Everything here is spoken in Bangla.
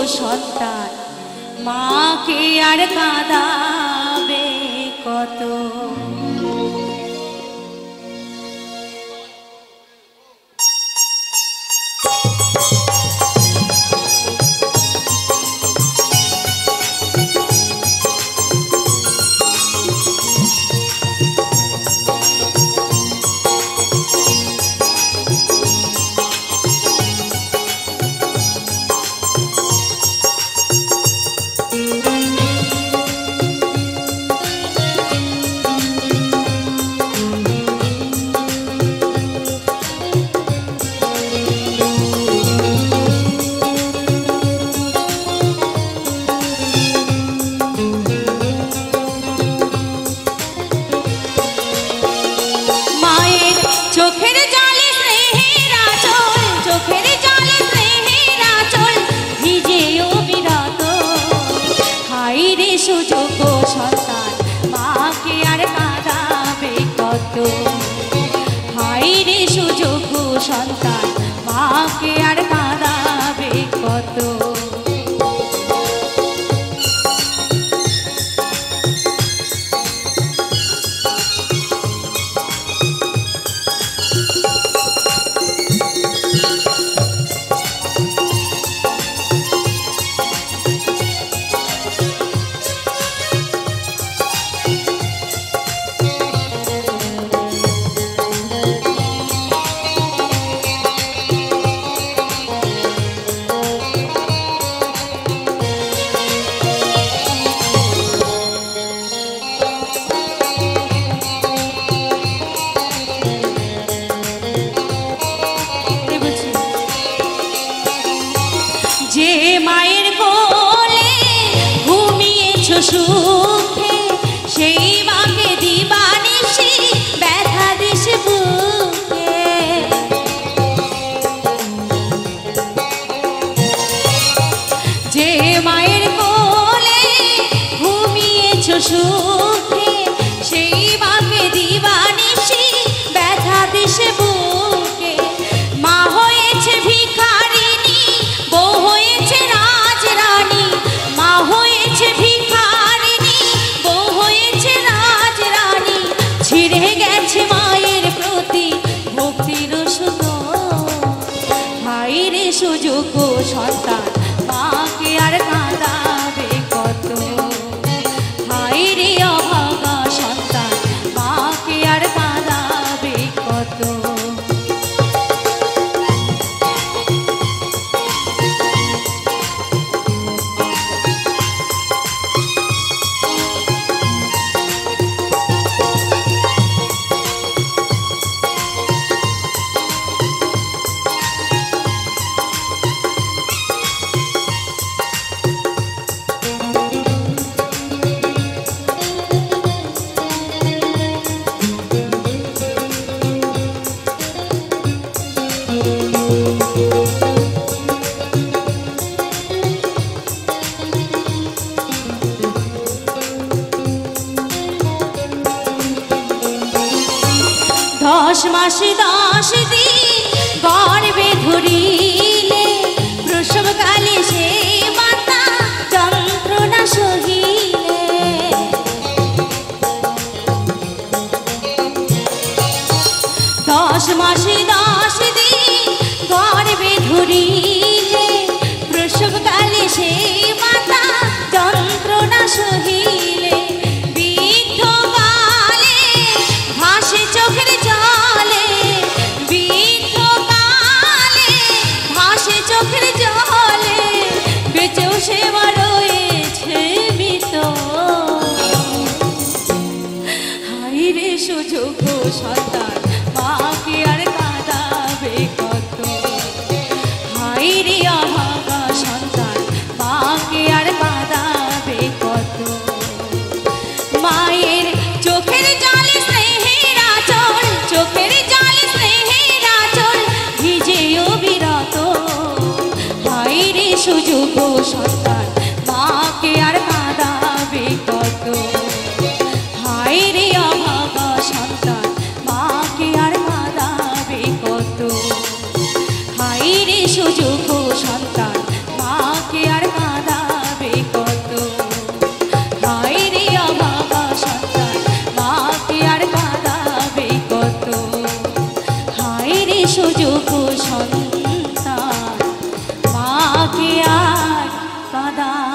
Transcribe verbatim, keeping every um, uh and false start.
সন্তান মাকে আর কাঁদাবে কত। সুযোগ্য সন্তান মাকে আর কাঁদাবে কত। হায় রে সুযোগ্য সন্তান মাকে আর কাঁদাবে কত। যে মায়ের কোলে ঘুমিয়েছ সুখে সেই মাকে দিবানিশি ব্যথা দিস বুকে। যে মায়ের কোলে ঘুমিয়েছ সুখে সেই মাকে দিবানিশি ব্যথা দিস বুকে। মা হয়েছে ভিখারিনী বউ হয়েছে রাজরানী, মা হয়েছে ভিখারিনী বউ হয়েছে রাজরানী। ছিঁড়ে গেছে মায়ের প্রতি ভক্তির সুতোয়। হায় রে সুযোগ্য সন্তান মাকে আর কাঁদাবে কত। হায় রে অভাগা সন্তান মাকে আর কাঁদাবে কত। দশ মাস দশ দিন গর্ভে ধরিলে প্রসবকালে সে মাতা যন্ত্রণা সহিলে। দশ মাস দশ দিন গর্ভে ধরিলে প্রসবকালে সে মাতা যন্ত্রণা সহিলে। বৃদ্ধ কালে ভাসে চোখের জলে, বৃদ্ধ কালে ভাসে চোখের জলে। বেঁচেও সে রয়েছে মৃত। হায় রে সুযোগ্য সন্তান মাকে আর কাঁদাবে কত। হায় রে অভাগা সন্তান মাকে আর কাঁদাবে কত। মায়ের চোখের জলে স্নেহের আঁচল, চোখের জলে স্নেহের আঁচল ভিজেও বিরত। হায় রে সুযোগ্য সন্তান মাকে আর কাঁদাবে কত। হায় রে অভাগা সন্তান মাকে আর কাঁদাবে কত। হায় রে সুযোগ্য সন্তান মাকে আর কাদা।